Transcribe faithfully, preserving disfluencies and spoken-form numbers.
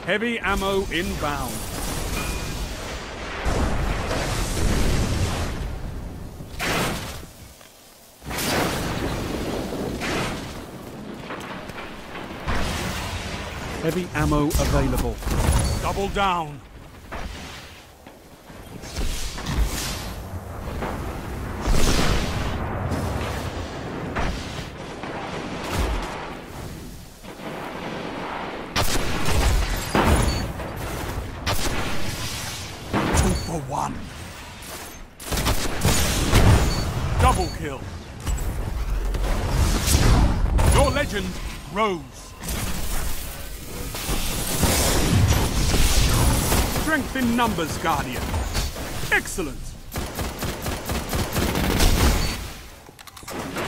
Heavy ammo inbound. Heavy ammo available. Double down. Two for one. Double kill. Your legend grows. Strength in numbers, Guardian. Excellent.